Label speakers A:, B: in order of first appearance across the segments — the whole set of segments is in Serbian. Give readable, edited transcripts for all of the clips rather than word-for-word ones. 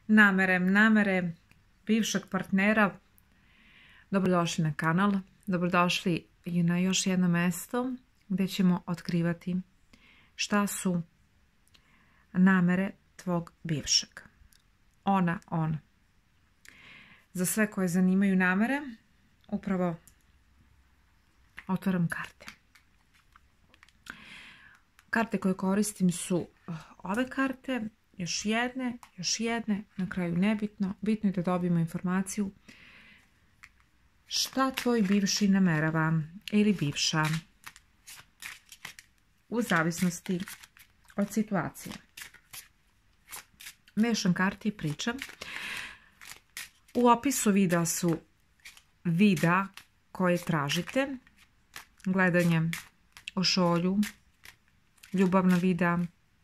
A: namere bivšeg partnera. Dobrodošli na kanal, dobrodošli i na još jedno mesto gdje ćemo otkrivati šta su namere tvog bivšeg. On. Za sve koje zanimaju namere, upravo otvaram karte. Karte koje koristim su ove karte, još jedne, na kraju nebitno. Bitno je da dobijemo informaciju šta tvoj bivši namerava ili bivša u zavisnosti od situacije. Mešam karti i pričam. U opisu videa su videa koje tražite, gledanje o šolju, ljubavna videa,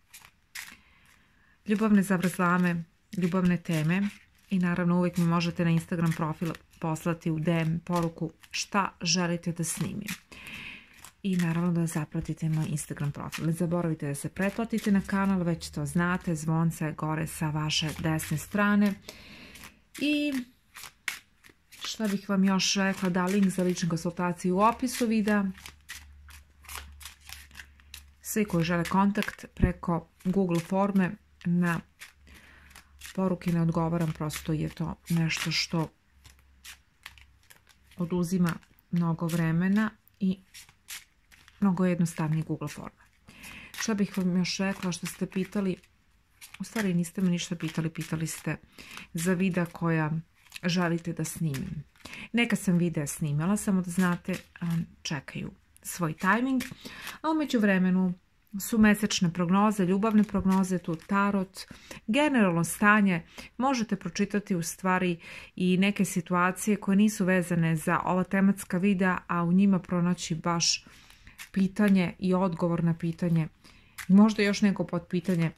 A: ljubavne zavrzlame, ljubavne teme i naravno uvijek mi možete na Instagram profil poslati u DM poruku šta želite da snimim. I naravno da zapratite moj Instagram profil. Ne zaboravite da se pretplatite na kanal, već to znate, zvonce je gore sa vaše desne strane. I šta bih vam još rekla, da link za ličnu konsultaciju u opisu videa. Svi koji žele kontakt preko Google forme, na poruke ne odgovaram, prosto je to nešto što oduzima mnogo vremena i mnogo jednostavnije Google forma. Šta bih vam još rekla što ste pitali, u stvari niste me ništa pitali, pitali ste za videa koja želite da snimim. Neka sam videa snimala, samo da znate, čekaju svoj tajming, a umeđu vremenu su mesečne prognoze, ljubavne prognoze, tu tarot, generalno stanje, možete pročitati u stvari i neke situacije koje nisu vezane za ova tematska videa, a u njima pronaći baš pitanje i odgovor na pitanje, možda još neko podpitanje,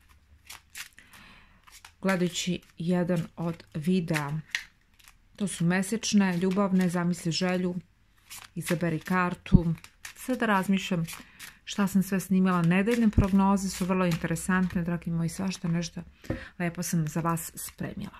A: gledajući jedan od videa. To su mesečne, ljubavne, zamisli želju, izaberi kartu. Sada razmišljam šta sam sve snimala. Nedeljne prognoze su vrlo interesantne, dragi moji, svašta nešto lepo sam za vas spremila.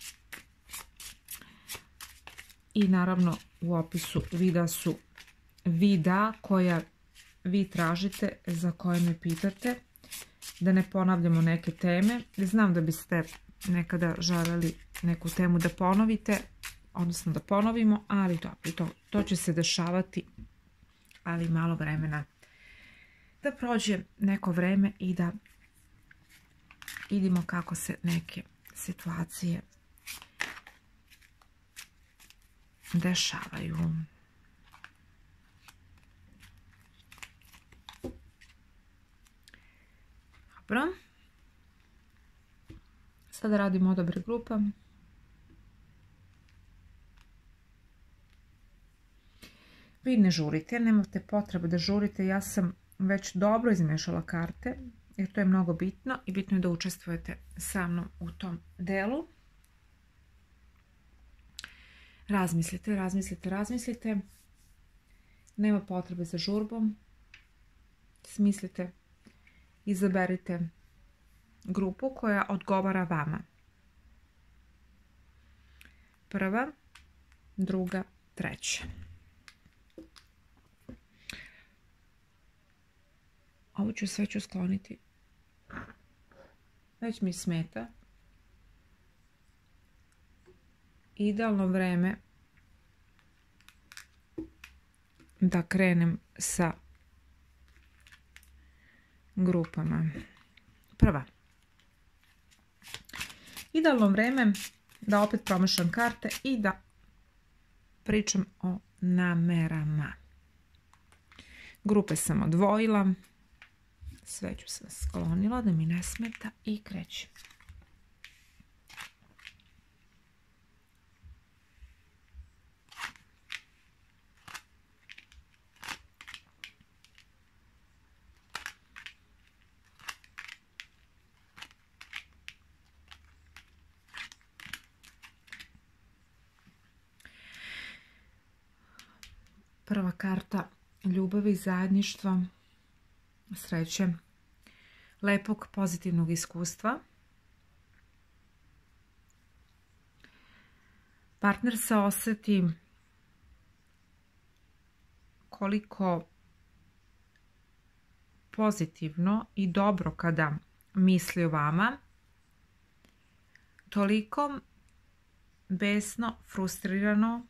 A: I naravno u opisu videa su videa koja vi tražite, za koje me pitate, da ne ponavljamo neke teme. Znam da biste nekada želeli neku temu da ponovite, odnosno da ponovimo, ali to će se dešavati, ali malo vremena. Da prođe neko vreme i da vidimo kako se neke situacije dešavaju. Dobro. Sada radimo odabir grupa. Vi ne žurite, nemate potrebe da žurite, ja sam već dobro izmešala karte, jer to je mnogo bitno i bitno je da učestvujete sa mnom u tom delu. Razmislite. Nema potrebe za žurbom. Smislite, izaberite grupu koja odgovara vama. Prva, druga, treća. Ovo sve ću skloniti. Već mi smeta. Idealno vreme da krenem sa grupama. Prva. Idealno vreme da opet promešam karte i da pričam o namerama. Grupe sam odvojila. Sve ću se sklonila da mi ne smeta i krećem. Prva karta ljubavi, zajedništva, sreće, lepog pozitivnog iskustva. partner se osjeti koliko pozitivno i dobro kada misli o vama, toliko besno, frustrirano,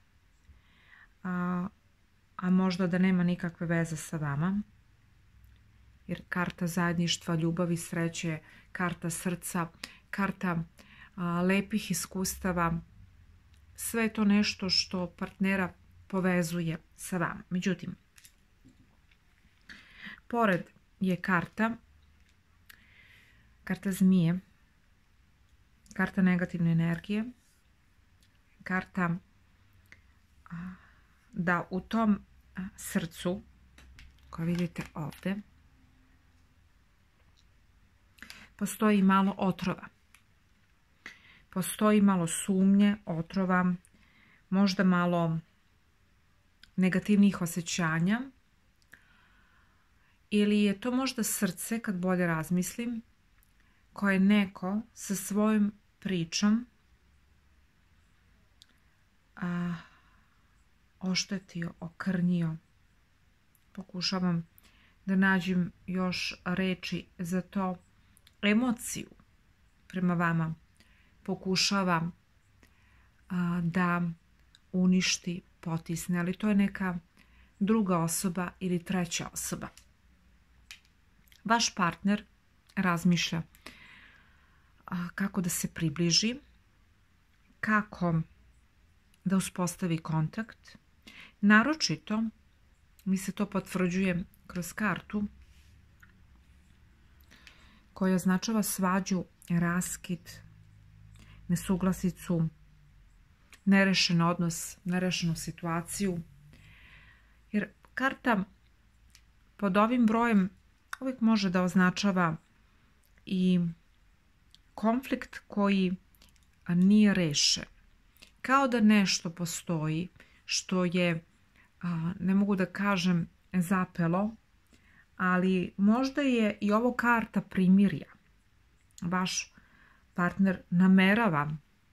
A: a možda da nema nikakve veze sa vama, jer karta zajedništva, ljubavi, sreće, karta srca, karta lepih iskustava, sve je to nešto što partnera povezuje sa vama. Međutim, pored je karta zmije, karta negativne energije, karta da u tom srcu, koje vidite ovdje, postoji malo otrova. Postoji malo sumnje, otrova, možda malo negativnih osjećanja, ili je to možda srce, kad bolje razmislim, koje neko sa svojom pričom oštetio, okrnjio. Pokušavam da nađem još reči za to. Emociju prema vama pokušava da uništi, potisne, ali to je neka druga osoba ili treća osoba. Vaš partner razmišlja kako da se približi, kako da uspostavi kontakt. Naročito mi se to potvrđuje kroz kartu koja označava svađu, raskid, nesuglasicu, nerešen odnos, nerešenu situaciju. Jer karta pod ovim brojem uvijek može da označava i konflikt koji nije rešen. Kao da nešto postoji što je, ne mogu da kažem, zapelo, ali možda je i ovo karta primirja. Vaš partner namerava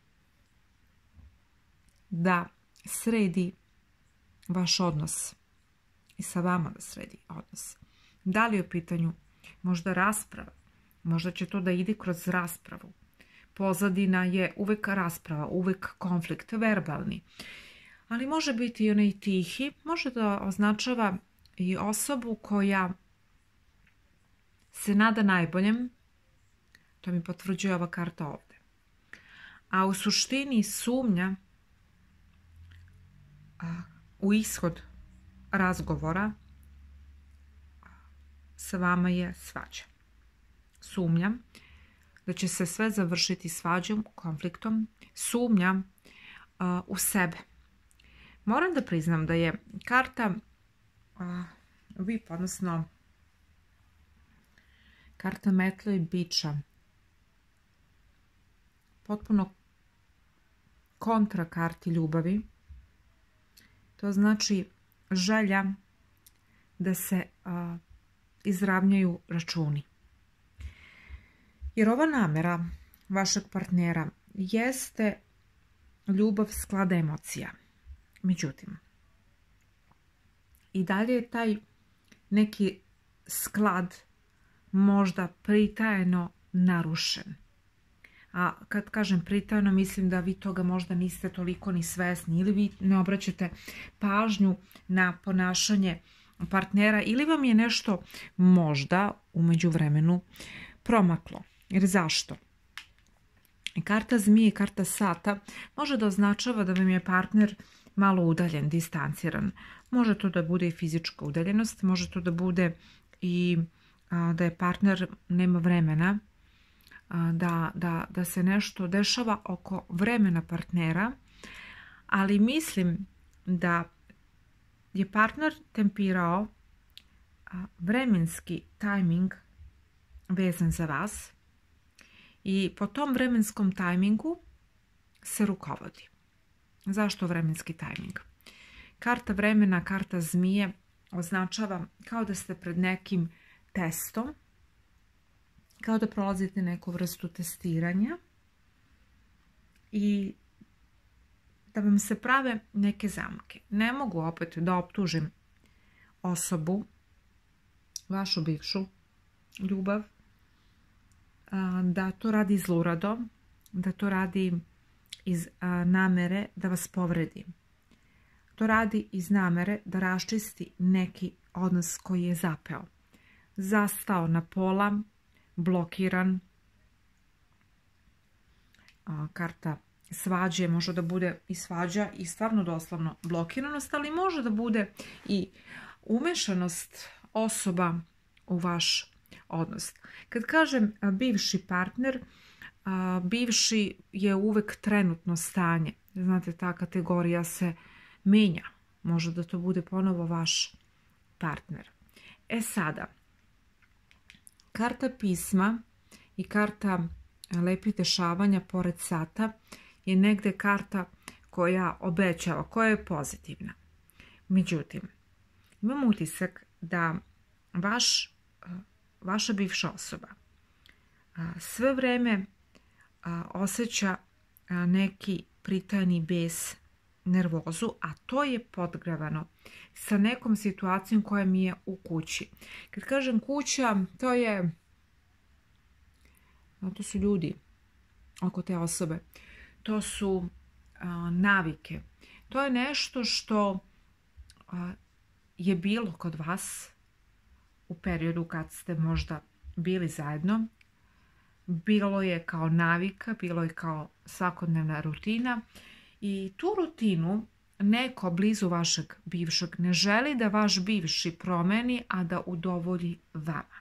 A: da sredi vaš odnos i sa vama da sredi odnos. Da li je u pitanju možda rasprava? Možda će to da ide kroz raspravu. Pozadina je uvek rasprava, uvek konflikt, verbalni. Ali može biti i onaj tihi, može da označava i osobu koja se nada najboljem. To mi potvrđuje ova karta ovdje. A u suštini sumnja u ishod razgovora sa vama je svađa. Sumnjam da će se sve završiti svađom, konfliktom. Sumnjam u sebe. Moram da priznam da je karta VIP, odnosno karta metle i biča, potpuno kontra karti ljubavi. To znači želja da se izravnjaju računi. Jer ova namera vašeg partnera jeste ljubav, sklad emocija. Međutim, i dalje je taj neki sklad možda pritajeno narušen. A kad kažem pritajeno, mislim da vi toga možda niste toliko ni svesni, ili vi ne obraćate pažnju na ponašanje partnera, ili vam je nešto možda u međuvremenu promaklo. Jer zašto? Karta zmije i karta sata može da označava da vam je partner malo udaljen, distanciran. Može to da bude i fizička udaljenost, može to da bude i da je partner nema vremena, da se nešto dešava oko vremena partnera, ali mislim da je partner tempirao vremenski tajming vezan za vas i po tom vremenskom tajmingu se rukovodi. Zašto vremenski tajming? Karta vremena, karta zmije označava kao da ste pred nekim testom, kao da prolazite neku vrstu testiranja i da vam se prave neke zamke. Ne mogu opet da optužim osobu, vašu bivšu ljubav, da to radi zlurado, da to radi iz namere da vas povredi. To radi iz namere da raščisti neki odnos koji je zapeo. Zastao na pola, blokiran. Karta svađe može da bude i svađa i stvarno doslovno blokiranost, ali može da bude i umešanost osoba u vaš odnos. Kad kažem bivši partner, bivši je uvek trenutno stanje. Znate, ta kategorija se menja. Može da to bude ponovo vaš partner. Sada, karta pisma i karta lepih dešavanja pored sata je negde karta koja obećava, koja je pozitivna. Međutim, imam utisak da vaša bivša osoba sve vreme osjeća neki pritajeni bes, nervozu, a to je podgravano sa nekom situacijom koja mi je u kući. Kad kažem kuća, to su ljudi oko te osobe. To su navike. To je nešto što je bilo kod vas u periodu kad ste možda bili zajedno. Bilo je kao navika, bilo je kao svakodnevna rutina i tu rutinu neko blizu vašeg bivšeg ne želi da vaš bivši promeni, a da udovolji vama.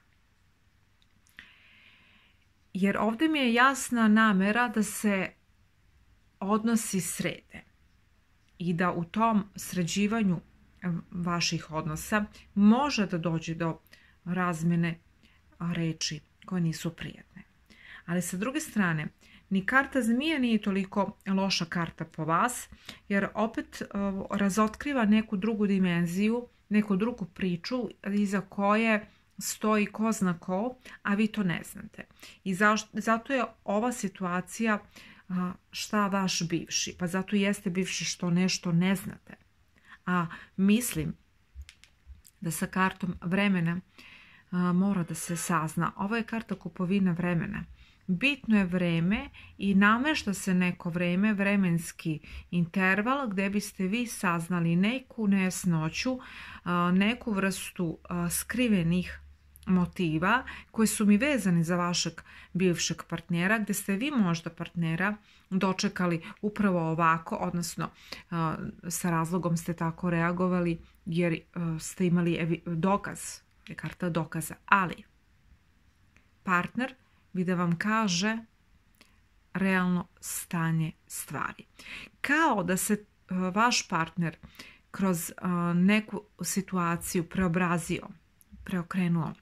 A: Jer ovdje mi je jasna namera da se odnosi srede i da u tom sređivanju vaših odnosa može da dođe do razmjene reči koje nisu prijatne. Ali sa druge strane, ni karta zmija nije toliko loša karta po vas, jer opet razotkriva neku drugu dimenziju, neku drugu priču iza koje stoji ko zna ko, a vi to ne znate. I zato je ova situacija šta vaš bivši. Pa zato jeste bivši što nešto ne znate. A mislim da sa kartom vremena mora da se sazna. Ovo je karta kupovina vremena. Bitno je vreme i namešta se neko vreme, vremenski interval gdje biste vi saznali neku nejasnoću, neku vrstu skrivenih motiva koji su mi vezani za vašeg bivšeg partnera, gdje ste vi možda partnera dočekali upravo ovako, odnosno sa razlogom ste tako reagovali jer ste imali dokaz, je karta dokaza, ali partner bi da vam kaže realno stanje stvari. Kao da se vaš partner kroz neku situaciju preobrazio, preokrenuo.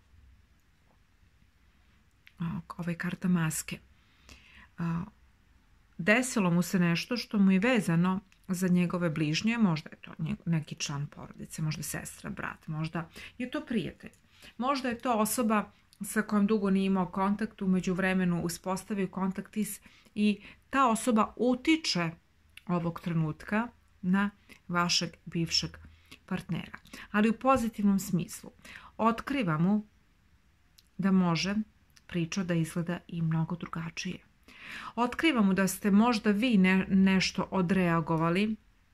A: Ovo je karta maske. Desilo mu se nešto što mu je vezano za njegove bližnje, možda je to neki član porodice, možda sestra, brat, možda je to prijatelj. Možda je to osoba sa kojom dugo nije imao kontakt, u međuvremenu uspostavio kontakt i ta osoba utiče ovog trenutka na vašeg bivšeg partnera. Ali u pozitivnom smislu. Otkriva mu da može priča da izgleda i mnogo drugačije. Otkriva mu da ste možda vi nešto odreagovali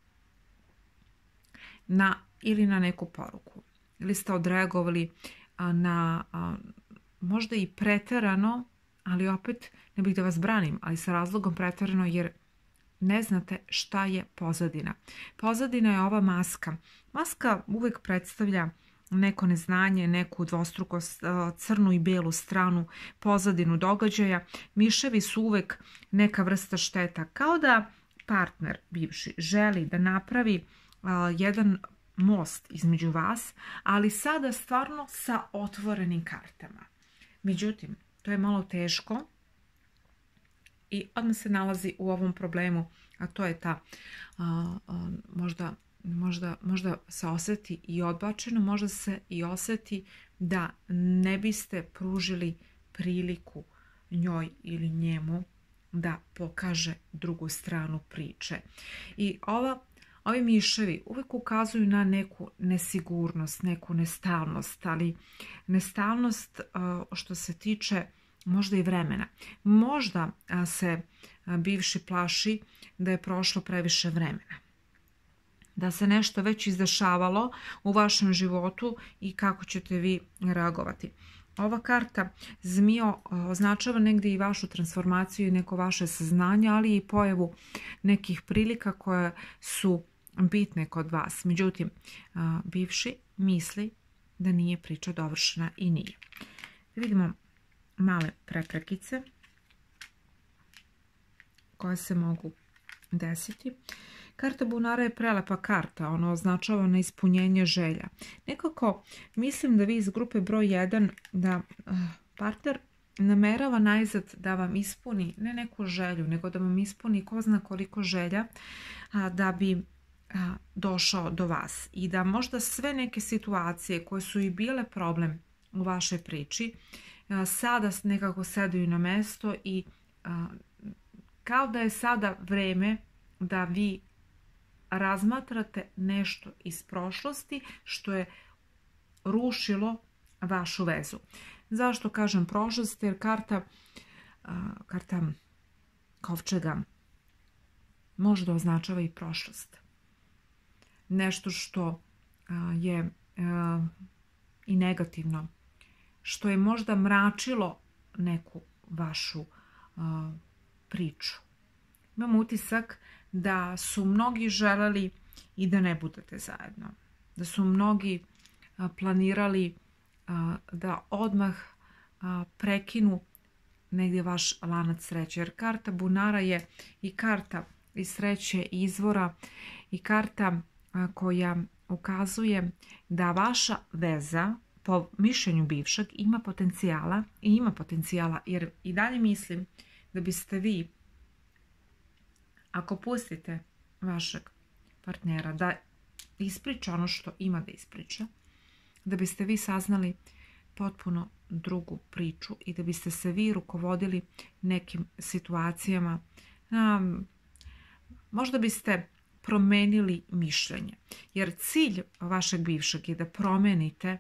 A: ili na neku poruku. Ili ste odreagovali na možda i preterano, ali opet ne bih da vas branim, ali sa razlogom preterano jer ne znate šta je pozadina. Pozadina je ova maska. Maska uvijek predstavlja neko neznanje, neku dvostrukost, crnu i belu stranu, pozadinu događaja. Miševi su uvijek neka vrsta šteta. Kao da partner bivši želi da napravi jedan most između vas, ali sada stvarno sa otvorenim kartama. Međutim, to je malo teško i odmah se nalazi u ovom problemu, a to je ta možda se osjeti i odbačeno, možda se i osjeti da ne biste pružili priliku njoj ili njemu da pokaže drugu stranu priče. I ovi miševi uvijek ukazuju na neku nesigurnost, neku nestalnost, ali nestalnost što se tiče možda i vremena. Možda se bivši plaši da je prošlo previše vremena, da se nešto već izdešavalo u vašem životu i kako ćete vi reagovati. Ova karta zmijo označava negdje i vašu transformaciju i neko vaše saznanje, ali i pojavu nekih prilika koje su bitne kod vas. Međutim, bivši misli da nije priča dovršena i nije. Da vidimo male preprekice koje se mogu desiti. Karta bunara je prelepa karta, ona označava na ispunjenje želja. Nekako mislim da vi iz grupe broj 1, da partner namerava najzad da vam ispuni ne neku želju, nego da vam ispuni ko zna koliko želja da bi došao do vas. I da možda sve neke situacije koje su i bile problem u vašoj priči, sada nekako sedaju na mesto i kao da je sada vreme da vi razmatrate nešto iz prošlosti što je rušilo vašu vezu. Zašto kažem prošlost? Jer karta kovčega može da označava i prošlost. Nešto što je i negativno, što je možda mračilo neku vašu priču. Imam utisak da su mnogi želeli i da ne budete zajedno. Da su mnogi planirali da odmah prekinu negdje vaš lanac sreće. Jer karta bunara je i karta i sreće i izvora i karta koja ukazuje da vaša veza, po mišljenju bivšeg, ima potencijala, jer i dalje mislim da biste vi, ako pustite vašeg partnera da ispriča ono što ima da ispriča, da biste vi saznali potpuno drugu priču i da biste se vi rukovodili nekim situacijama. Možda biste promenili mišljenje. Jer cilj vašeg bivšeg je da promenite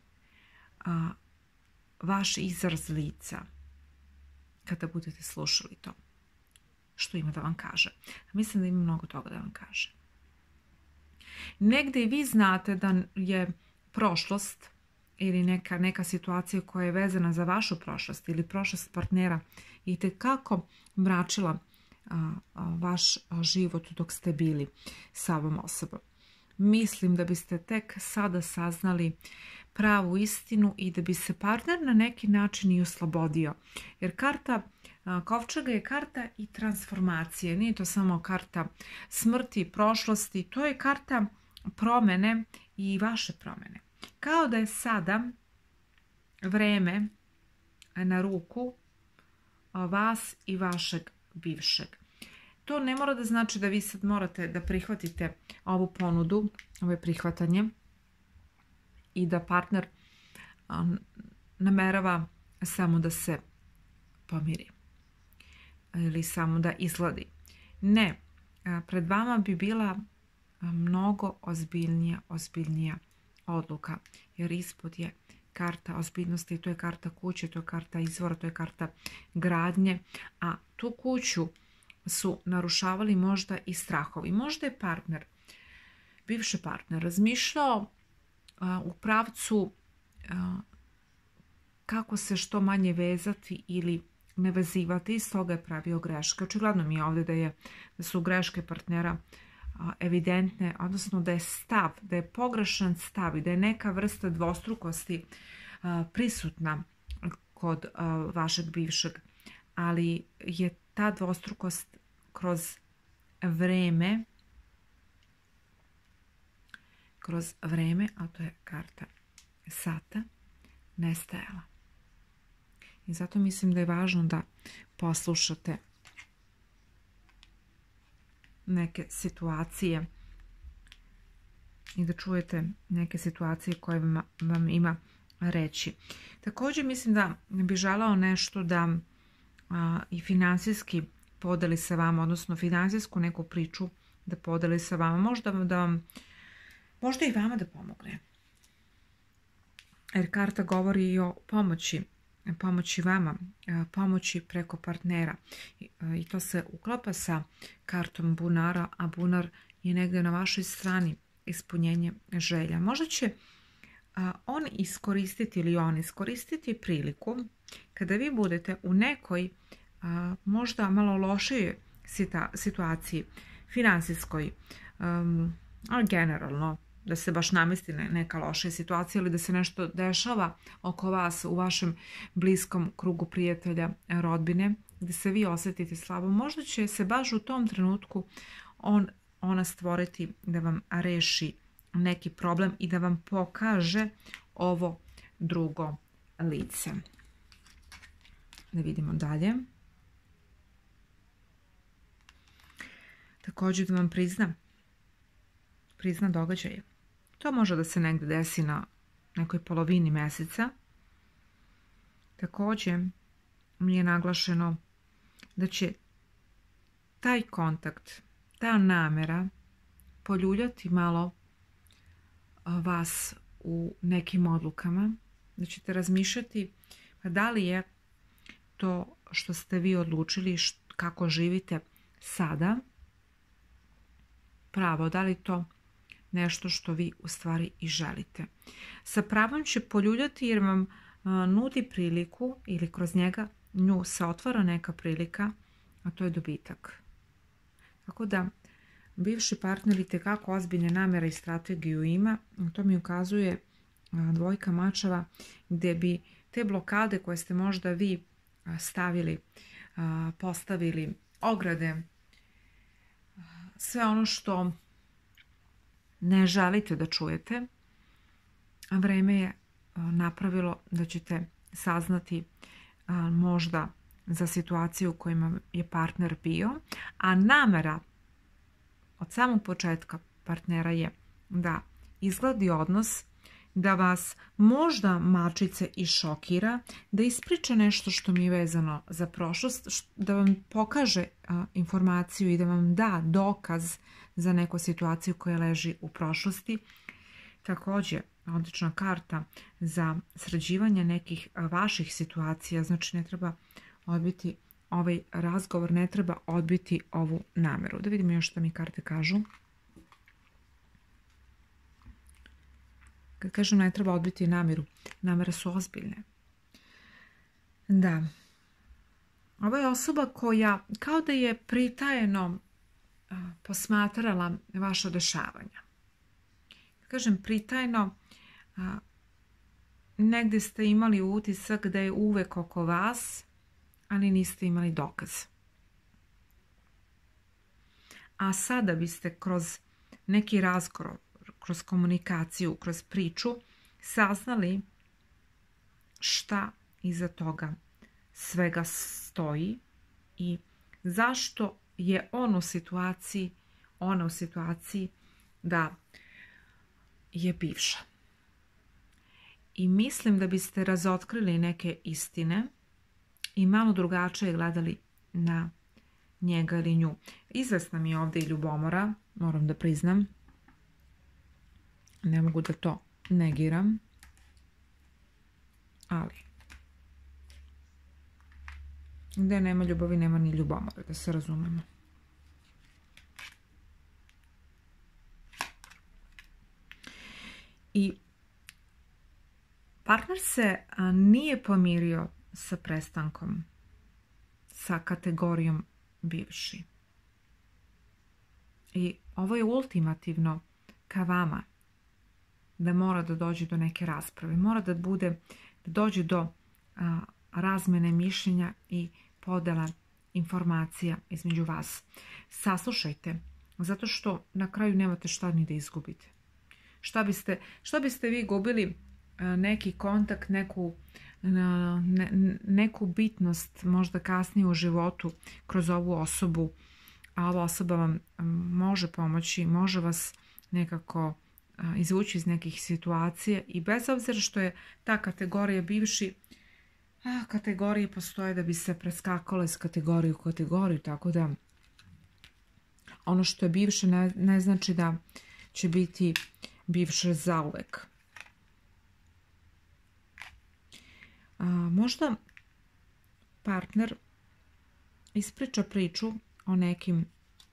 A: vaš izraz lica kada budete slušali to što ima da vam kaže. Mislim da ima mnogo toga da vam kaže. Negdje i vi znate da je prošlost ili neka situacija koja je vezana za vašu prošlost ili prošlost partnera itekako mračila vaš život dok ste bili sa ovom osobom. Mislim da biste tek sada saznali pravu istinu i da bi se partner na neki način i oslobodio. Jer karta kovčega je karta i transformacije. Nije to samo karta smrti i prošlosti, to je karta promene i vaše promene. Kao da je sada vreme na ruku vas i vašeg bivšeg. To ne mora da znači da vi sad morate da prihvatite ovu ponudu, ovo je prihvatanje, i da partner namerava samo da se pomiri ili samo da izgladi. Ne, pred vama bi bila mnogo ozbiljnija odluka, jer ispod je karta ozbiljnosti, to je karta kuće, to je karta izvora, to je karta gradnje, a tu kuću su narušavali možda i strahovi. Možda je partner, bivši partner, razmišljao u pravcu kako se što manje vezati ili ne vezivati, i stoga je pravio greške. Očigledno mi je ovdje da su greške partnera evidentne, odnosno da je stav, da je pogrešan stav i da je neka vrsta dvostrukosti prisutna kod vašeg bivšeg, ali je ta dvostrukost kroz vreme, a to je karta sata, nestajala. I zato mislim da je važno da poslušate neke situacije i da čujete neke situacije koje vam ima reći. Također mislim da bi želao nešto da i finansijski podeli sa vama, odnosno finansijsku neku priču da podeli sa vama, možda i vama da pomogne. Jer karta govori i o pomoći vama, pomoći preko partnera. I to se uklapa sa kartom bunara, a bunar je negdje na vašoj strani, ispunjenje želja. Možda će on iskoristiti ili on iskoristiti priliku kada vi budete u nekoj možda malo lošijoj situaciji, finansijskoj, ali generalno, da se baš namesti neka loša situacija ili da se nešto dešava oko vas u vašem bliskom krugu prijatelja, rodbine, gdje se vi osjetite slabo. Možda će se baš u tom trenutku ona stvoriti da vam reši neki problem i da vam pokaže ovo drugo lice. Da vidimo dalje. Također da vam prizna događaje. To može da se negdje desi na nekoj polovini mjeseca. Također mi je naglašeno da će taj kontakt, ta namjera poljuljati malo vas u nekim odlukama, da ćete razmišljati da li je to što ste vi odlučili kako živite sada pravo, da li to nešto što vi u stvari i želite. Sa pravom će poljuljati jer vam nudi priliku ili kroz nju se otvara neka prilika, a to je dobitak. Tako da bivši partner itekako ozbiljne namjere i strategiju ima. To mi ukazuje dvojka mačeva gdje bi te blokade koje ste možda vi stavili, postavili, ograde, sve ono što ne želite da čujete, a vreme je napravilo da ćete saznati možda za situaciju u kojima je partner bio, a namjera od samog početka partnera je da izgladi odnos, da vas možda mačice i šokira, da ispriča nešto što mi je vezano za prošlost, da vam pokaže informaciju i da vam da dokaz za neku situaciju koja leži u prošlosti. Također, odlična karta za sređivanje nekih vaših situacija, znači ne treba odbiti ovaj razgovor, ne treba odbiti ovu namjeru. Da vidimo još što mi karte kažu. Kad kažem ne treba odbiti namjeru, namjere su ozbiljne. Da. Ovo je osoba koja kao da je pritajeno posmatrala vaša dešavanja. Kad kažem pritajeno, negdje ste imali utisak da je uvek oko vas, ali niste imali dokaz. A sada biste kroz neki razgovor, kroz komunikaciju, kroz priču saznali šta iza toga svega stoji i zašto je ona u situaciji da je bivša. I mislim da biste razotkrili neke istine i malo drugačije gledali na njega ili nju. Izvesna mi je ovdje i ljubomora, moram da priznam. Ne mogu da to negiram. Ali gdje nema ljubavi, nema ni ljubomore, da se razumemo. I partner se nije pomirio sa prestankom, sa kategorijom bivši. I ovo je ultimativno ka vama, da mora da dođe do neke rasprave, mora da dođe do razmene mišljenja i podela informacija između vas. Saslušajte, zato što na kraju nemate šta ni da izgubite. Šta biste vi gubili neki kontakt, neku bitnost možda kasnije u životu kroz ovu osobu, a ova osoba vam može pomoći, može vas nekako izvući iz nekih situacija i bez obzira što je ta kategorija bivši, Kategorije postoje da bi se preskakale s kategorije u kategoriju, tako da ono što je bivše ne znači da će biti bivše zauvek. Možda partner ispriča priču o nekim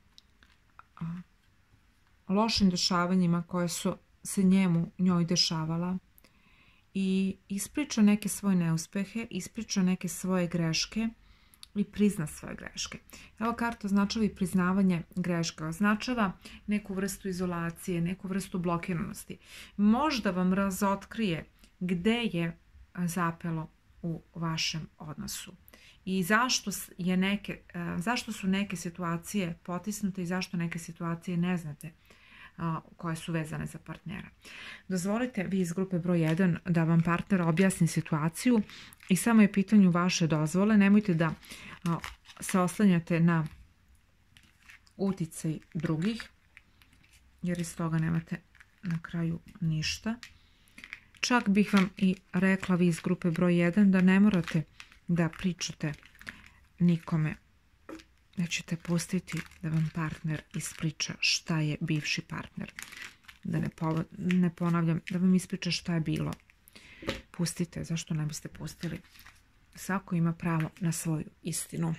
A: lošim dešavanjima koje su se njoj dešavala i ispriča neke svoje neuspehe, ispriča neke svoje greške i prizna svoje greške. Evo karta označava i priznavanje greška, označava neku vrstu izolacije, neku vrstu blokiranosti. Možda vam razotkrije gde je zapelo u vašem odnosu i zašto su neke situacije potisnute i zašto neke situacije ne znate koje su vezane za partnera. Dozvolite vi iz grupe broj 1 da vam partner objasni situaciju i samo je pitanju vaše dozvole. Nemojte da se oslanjate na uticaj drugih, jer iz toga nemate na kraju ništa. Čak bih vam i rekla vi iz grupe broj 1 da ne morate da pričate nikome, da ćete pustiti da vam partner ispriča šta je bivši partner. Da ne ponavljam, da vam ispriča šta je bilo. Pustite, zašto ne biste pustili? Svako ima pravo na svoju istinu.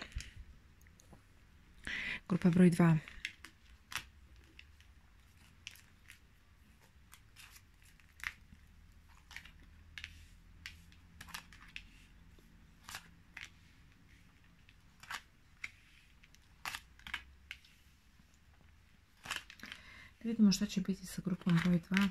A: Grupa broj 2. Da vidimo šta će biti sa grupom broj 2.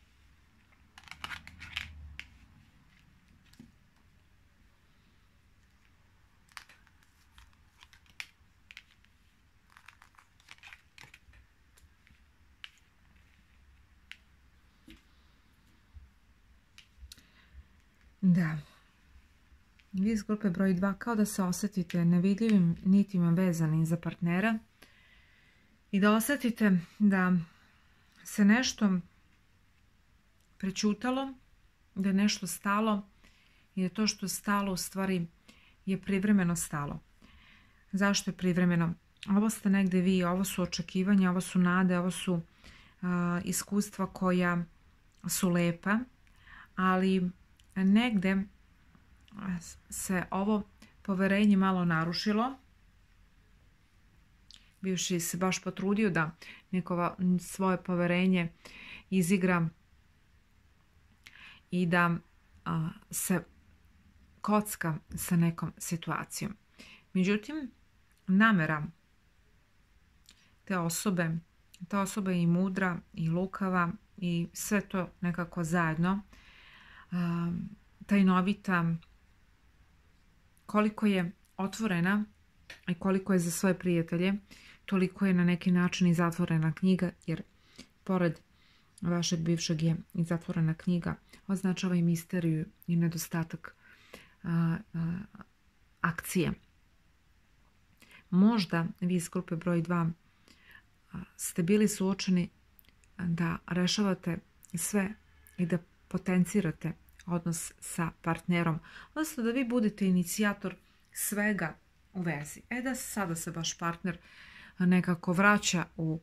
A: Da. Vi iz grupe broj 2 kao da se osjetite nevidljivim nitima vezanim za partnera i da osjetite da se nešto prećutalo, da je nešto stalo i da to što je stalo u stvari je privremeno stalo. Zašto je privremeno? Ovo ste negde vi, ovo su očekivanja, ovo su nade, ovo su iskustva koja su lepa, ali negde se ovo poverenje malo narušilo. Bivši se baš potrudio da neko svoje poverenje izigra i da se kocka sa nekom situacijom. Međutim, namera te osobe je i mudra i lukava i sve to nekako zajedno, tajnovita, koliko je otvorena i koliko je za svoje prijatelje, toliko je na neki način i zatvorena knjiga, jer pored vašeg bivšeg je i zatvorena knjiga, označava i misteriju i nedostatak akcije. Možda vi iz grupe broj 2 ste bili suočeni da rešavate sve i da potencirate odnos sa partnerom, odnosno da vi budete inicijator svega u vezi. Da sada se vaš partner nekako vraća u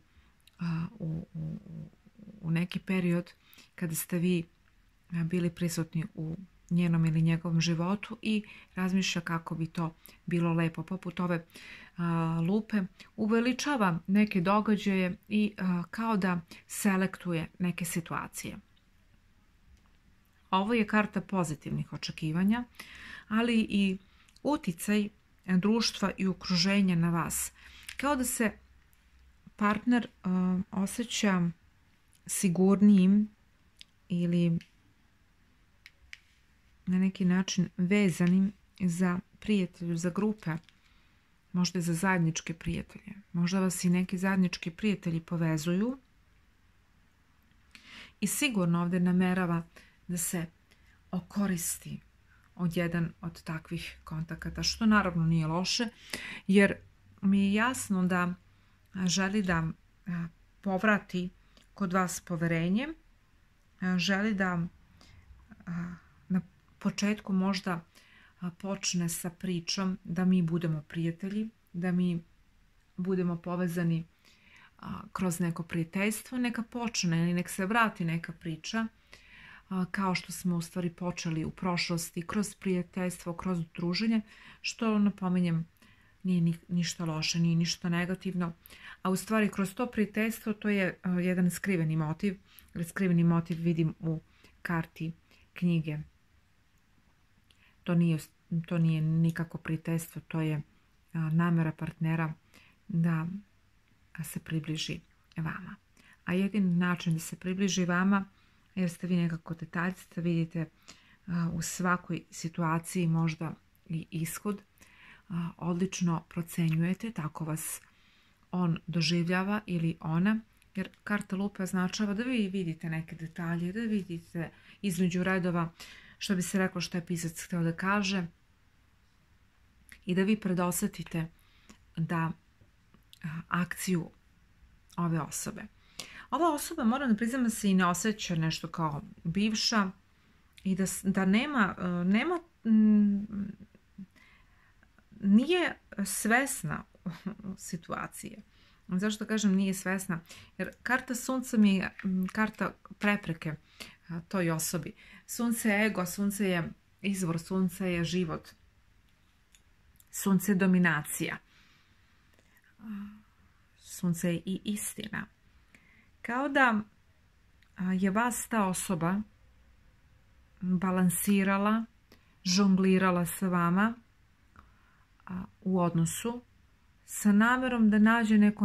A: neki period kada ste vi bili prisutni u njenom ili njegovom životu i razmišlja kako bi to bilo lepo. Poput ove lupe uveličava neke događaje i kao da selektuje neke situacije. Ovo je karta pozitivnih očekivanja, ali i uticaj društva i okruženja na vas. Kao da se partner osjeća sigurnijim ili na neki način vezanim za prijatelju, za grupe, možda i za zajedničke prijatelje. Možda vas i neki zajednički prijatelji povezuju i sigurno ovdje namerava da se okoristi od jedan od takvih kontakata, što naravno nije loše, jer mi je jasno da želi da povrati kod vas poverenje, želi da na početku možda počne sa pričom da mi budemo prijatelji, da mi budemo povezani kroz neko prijateljstvo, neka počne ili nek se vrati neka priča kao što smo u stvari počeli u prošlosti, kroz prijateljstvo, kroz druženje, što napominjem nije ništa loše, nije ništa negativno, a u stvari kroz to prijateljstvo to je jedan skriveni motiv, jer skriveni motiv vidim u karti knjige. To nije nikako prijateljstvo, to je namjera partnera da se približi vama. A jedini način da se približi vama, jer ste vi nekako detaljista, vidite u svakoj situaciji možda i ishod, odlično procenjujete, tako vas on doživljava ili ona, jer karta lupe označava da vi vidite neke detalje, da vidite između redova, što bi se reklo što je pisac htio da kaže, i da vi predosjetite da akciju ove osobe. Ova osoba, moram da priznam, da se i ne osjeća nešto kao bivša i da nije svesna situacije. Zašto kažem nije svesna? Jer karta sunca mi je karta prepreke toj osobi. Sunce je ego, sunce je izvor, sunce je život. Sunce je dominacija. Sunce je i istina. Kao da je vas ta osoba balansirala, žonglirala sa vama u odnosu sa namjerom da nađe neko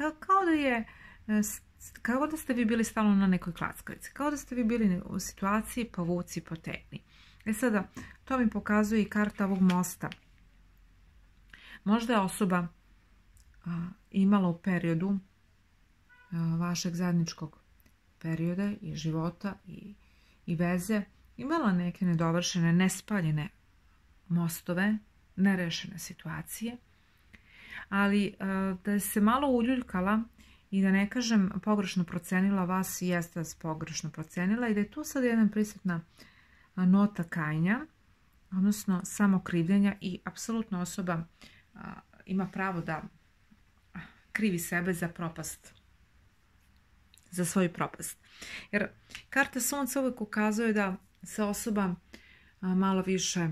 A: kao da ste vi bili stalno na nekoj klackavici, kao da ste vi bili u situaciji povuci, potegni. Sada, to mi pokazuje i karta ovog mosta. Možda je osoba imala u periodu vašeg zajedničkog perioda i života i veze, imala neke nedovršene, nespaljene mostove, nerešene situacije, ali da je se malo uljuljkala i da ne kažem pogrešno procenila vas, jeste vas pogrešno procenila, i da je tu sad jedna prisutna nota kajanja, odnosno samokrivljenja, i apsolutno osoba ima pravo da krivi sebe za propast, za svoju propast. Jer karta sunca uvijek ukazuje da se osoba malo više,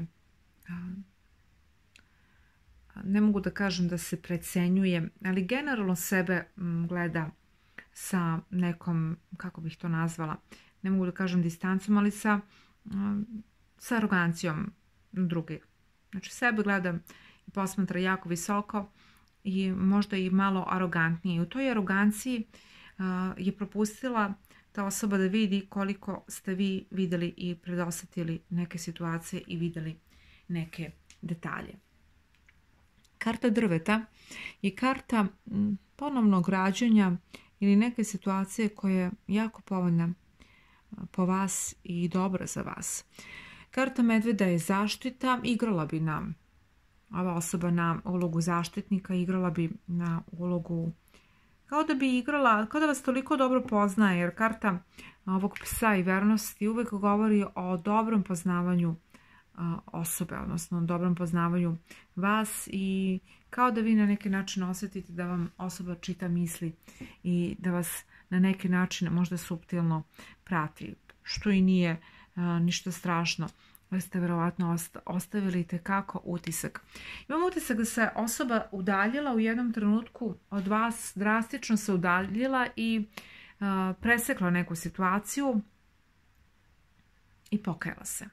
A: ne mogu da kažem da se precenjuje, ali generalno sebe gleda sa nekom, kako bih to nazvala, ne mogu da kažem distancom, ali sa arogancijom drugih. Znači sebe gleda i posmatra jako visoko i možda i malo arogantnije. U toj aroganciji je propustila ta osoba da vidi koliko ste vi vidjeli i predosjetili neke situacije i vidjeli neke detalje. Karta drveta je karta ponovnog rađanja ili neke situacije koja je jako povoljna po vas i dobra za vas. Karta medveda je zaštita, igrala bi nam ova osoba na ulogu zaštitnika, igrala bi na ulogu, kao da bi igrala, kao da vas toliko dobro poznaje, jer karta ovog psa i vernosti uvijek govori o dobrom poznavanju osobe, odnosno dobrom poznavanju vas, i kao da vi na neki način osjetite da vam osoba čita misli i da vas na neki način možda suptilno prati, što i nije ništa strašno. Vi ste verovatno ostavili tekako utisak. Imam utisak da se osoba udaljila u jednom trenutku od vas, drastično se udaljila i presekla neku situaciju i pokajala se.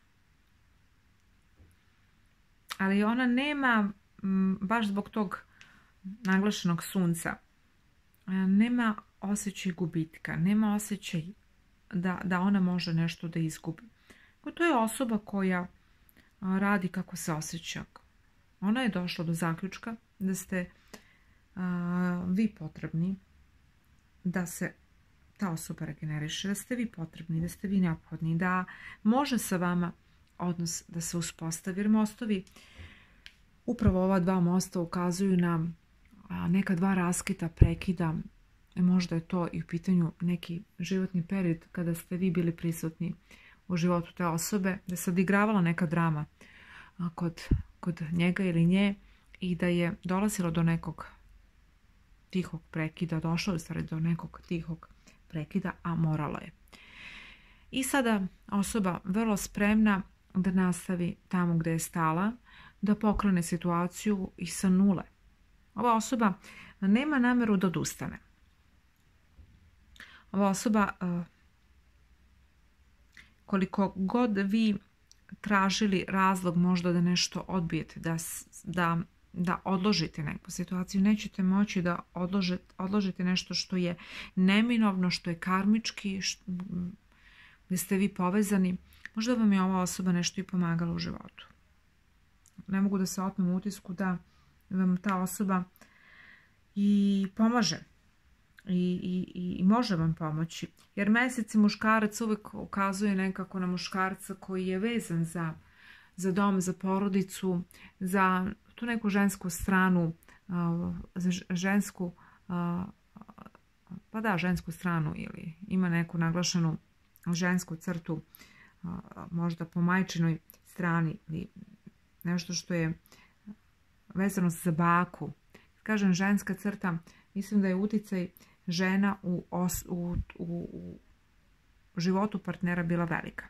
A: Ali ona nema, baš zbog tog naglašenog sunca, nema osjećaj gubitka, nema osjećaj da ona može nešto da izgubi. To je osoba koja radi kako se osjeća. Ona je došla do zaključka da ste vi potrebni da se ta osoba regeneriše, da ste vi potrebni, da ste vi neophodni, da može sa vama odnos da se uspostavi. Jer mostovi, upravo ova dva mosta ukazuju na neka dva raskida, prekida. Možda je to i u pitanju neki životni period kada ste vi bili prisutni u životu te osobe, da se odigravala neka drama kod njega ili nje i da je dolazilo do nekog tihog prekida, došlo je do nekog tihog prekida, a moralo je. I sada osoba vrlo spremna da nastavi tamo gdje je stala, da pokrene situaciju i sa nule. Ova osoba nema nameru da odustane. Ova osoba, koliko god vi tražili razlog možda da nešto odbijete, da odložite neku situaciju, nećete moći da odložite nešto što je neminovno, što je karmički, gdje ste vi povezani. Možda vam je ova osoba nešto i pomagala u životu. Ne mogu da se otmem utisku da vam ta osoba i pomaže i može vam pomoći. Jer mesec i muškarac uvijek ukazuje nekako na muškarca koji je vezan za dom, za porodicu, za tu neku žensku stranu, žensku stranu ili ima neku naglašenu žensku crtu, možda po majčinoj strani ili nešto što je vezano za baku. Kažem ženska crta, mislim da je uticaj žena u životu partnera bila velika.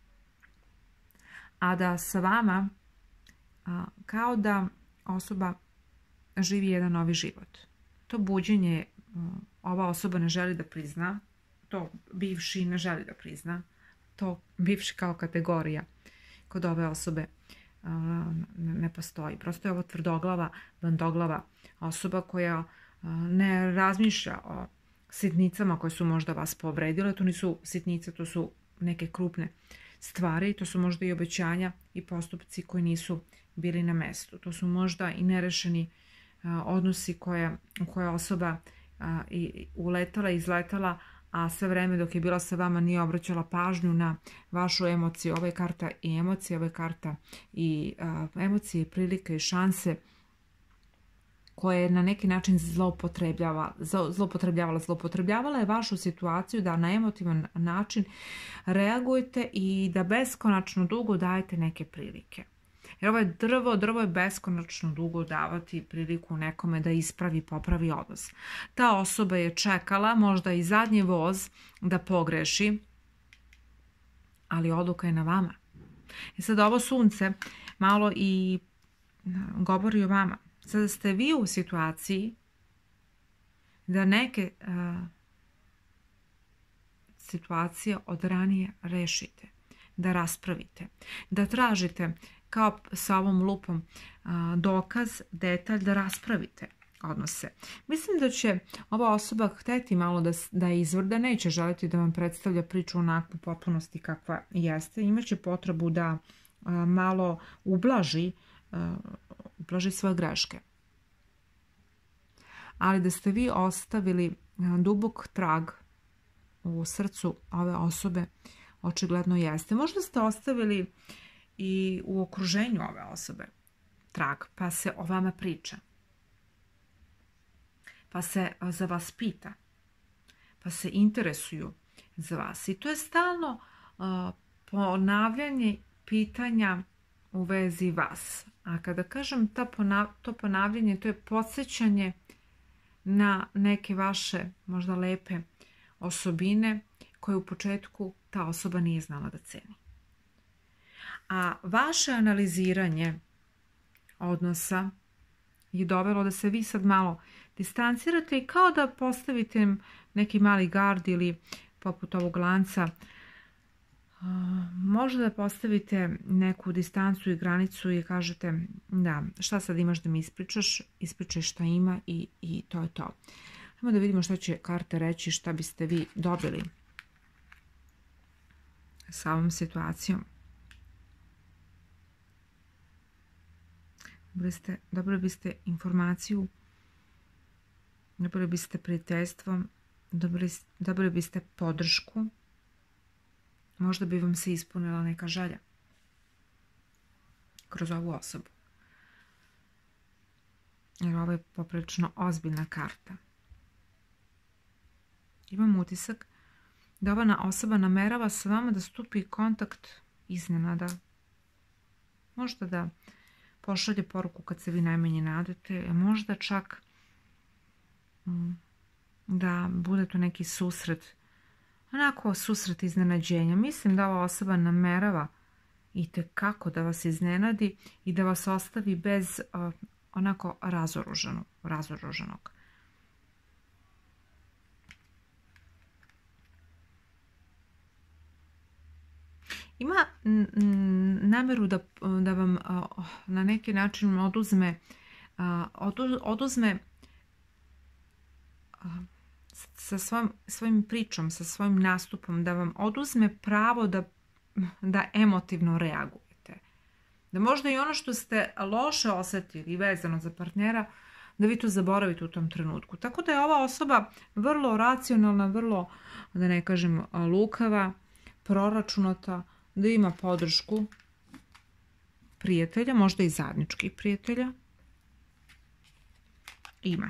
A: A da sa vama kao da osoba živi jedan novi život. To buđenje ova osoba ne želi da prizna, to bivši ne želi da prizna, to bivši kao kategorija kod ove osobe ne postoji. Prosto je ovo tvrdoglava, bandoglava osoba koja ne razmišlja o sitnicama koje su možda vas povredile. To nisu sitnice, to su neke krupne stvari, to su možda i obećanja i postupci koji nisu bili na mestu. To su možda i nerešeni odnosi u koje osoba uletala i izletala, a sve vreme dok je bila sa vama nije obraćala pažnju na vašu emociju. Ovo je karta i emocije, ovo je karta i emocije, prilike i šanse koje je na neki način zloupotrebljavala je vašu situaciju da na emotivan način reagujete i da beskonačno dugo dajete neke prilike. Jer ovo je drvo je beskonačno dugo davati priliku nekome da ispravi, popravi odnos. Ta osoba je čekala možda i zadnji voz da pogreši, ali odluka je na vama. I sad ovo sunce malo i govori o vama. Sada ste vi u situaciji da neke situacije od ranije rešite, da raspravite, da tražite kao sa ovom lupom dokaz, detalj, da raspravite odnose. Mislim da će ova osoba hteti malo da izvrda, neće želiti da vam predstavlja priču onakvu potpunosti kakva jeste. Imaće potrebu da malo ublaži svoje greške. Ali da ste vi ostavili dubok trag u srcu ove osobe, očigledno jeste. Možda ste ostavili i u okruženju ove osobe trag, pa se o vama priča, pa se za vas pita, pa se interesuju za vas. I to je stalno ponavljanje pitanja u vezi vas. A kada kažem to ponavljanje, to je podsjećanje na neke vaše možda lepe osobine koje u početku ta osoba nije znala da ceni. A vaše analiziranje odnosa je dovelo da se vi sad malo distancirate i kao da postavite neki mali gard ili poput ovog lanca, možda da postavite neku distancu i granicu i kažete da, šta sad imaš da mi ispričaš, ispričaj šta ima i to je to. Ajmo da vidimo šta će karte reći, šta biste vi dobili sa ovom situacijom. Dobili biste informaciju, dobili biste prijateljstvo, dobili biste podršku, možda bi vam se ispunila neka želja kroz ovu osobu. Jer ovo je poprilično ozbiljna karta. Imam utisak da ova osoba namerava sa vama da stupi kontakt iznenada. Možda da pošalje poruku kad se vi najmanje nadate, možda čak da bude to neki susret, onako susret iznenađenja. Mislim da ova osoba namerava itekako da vas iznenadi i da vas ostavi bez onako razoružanog. Ima nameru da vam na neki način oduzme sa svojim pričom, sa svojim nastupom, da vam oduzme pravo da emotivno reagujete. Da možda i ono što ste loše osjetili vezano za partnera, da vi to zaboravite u tom trenutku. Tako da je ova osoba vrlo racionalna, vrlo, da ne kažem, lukava, proračunata, da ima podršku prijatelja, možda i zajedničkih prijatelja. Ima.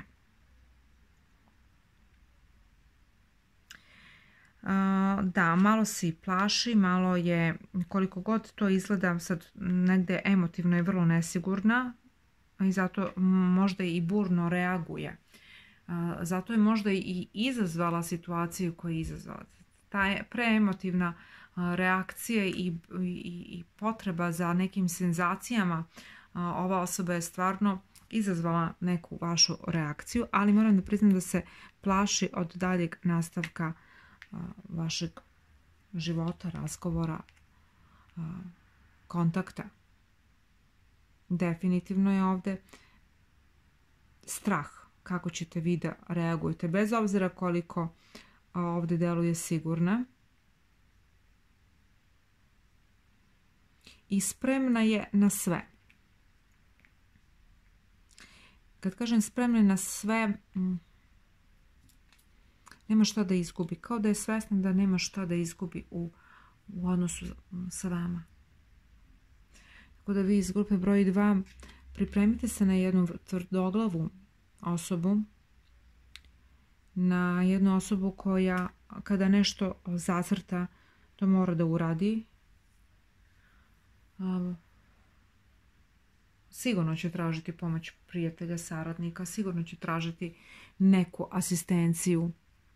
A: Da, malo se i plaši, malo je, koliko god to izgleda sad negde emotivno, je vrlo nesigurna i zato možda i burno reaguje. Zato je možda i izazvala situaciju koju je izazvala. Ta preemotivna reakcija i potreba za nekim senzacijama, ova osoba je stvarno izazvala neku vašu reakciju, ali moram da priznam da se plaši od daljeg nastavka vašeg života, razgovora, kontakta. Definitivno je ovdje strah kako ćete vi da reagujete, bez obzira koliko ovdje deluje sigurna. I spremna je na sve. Kad kažem spremna je na sve, nema šta da izgubi. Kao da je svesna da nema šta da izgubi u odnosu sa vama. Tako da vi iz grupe broj 2 pripremite se na jednu tvrdoglavu osobu. Na jednu osobu koja kada nešto zacrta, to mora da uradi. Sigurno će tražiti pomoć prijatelja, saradnika, sigurno će tražiti neku asistenciju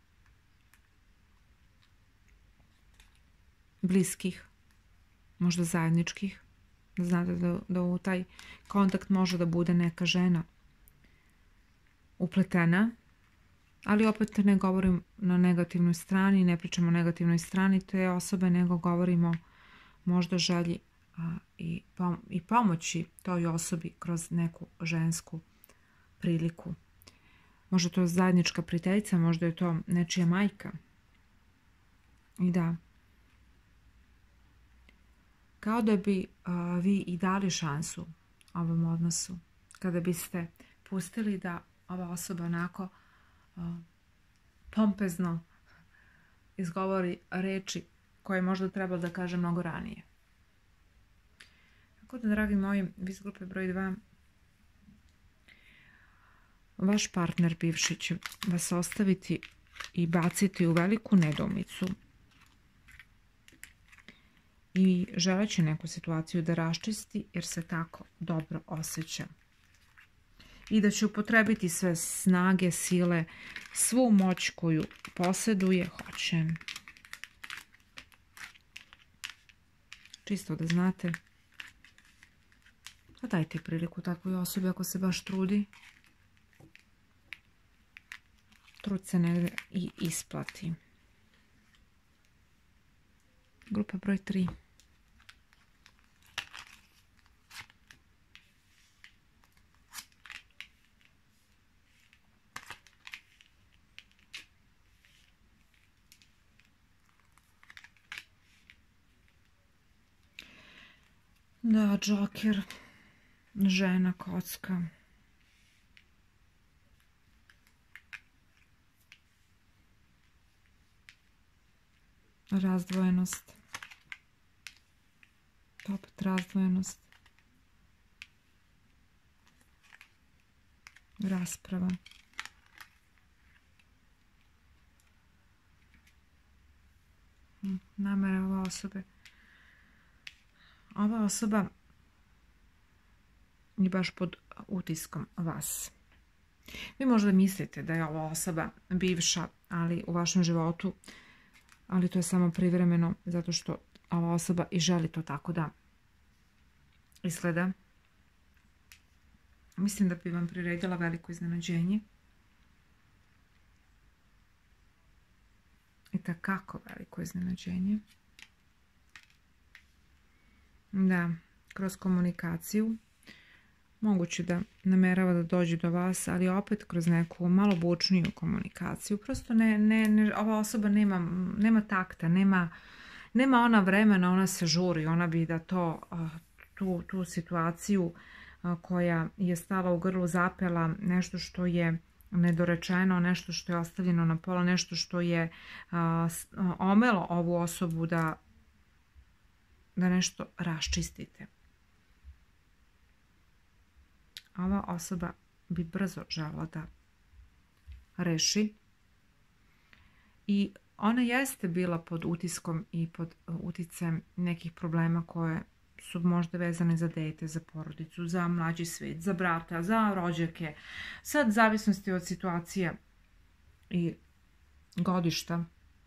A: bliskih, možda zajedničkih. Znate da u taj kontakt može da bude neka žena upletena, ali opet ne govorim na negativnoj strani, ne pričamo o negativnoj strani te osobe, nego govorimo možda želji i pomoći toj osobi kroz neku žensku priliku. Možda to je zajednička prijateljica, možda je to nečija majka. I da, kao da bi vi i dali šansu ovom odnosu, kada biste pustili da ova osoba onako pompezno izgovori reči koje možda treba da kaže mnogo ranije. Tako da, dragi moji, vi iz grupe broj 2, vaš partner bivši će vas ostaviti i baciti u veliku nedoumicu i želeći neku situaciju da raščisti jer se tako dobro osjeća. I da će upotrebiti sve snage, sile, svu moć koju posjeduje, hoće. Čisto da znate. Pa dajte priliku takvoj osobi ako se baš trudi. Trud se ne i isplati. Grupa broj 3. Da, Joker, žena, kocka. Razdvojenost. Opet razdvojenost. Rasprava. Namera ove osobe. Ova osoba i baš pod utiskom vas. Vi možda mislite da je ova osoba bivša, ali u vašem životu, ali to je samo privremeno, zato što ova osoba i želi to tako da izgleda. Mislim da bi vam priredila veliko iznenađenje. I takako veliko iznenađenje. Da, kroz komunikaciju. Moguće da namerava da dođe do vas, ali opet kroz neku malo bučniju komunikaciju. Prosto ova osoba nema takta, nema ona vremena, ona se žuri, ona bi da tu situaciju koja je stala u grlu zapela, nešto što je nedorečeno, nešto što je ostavljeno na pola, nešto što je omelo ovu osobu da nešto raščistite. Ova osoba bi brzo želela da reši i ona jeste bila pod utiskom i pod uticajem nekih problema koje su možda vezane za dete, za porodicu, za mlađi svet, za brata, za rođake, sad zavisnosti od situacije i godišta.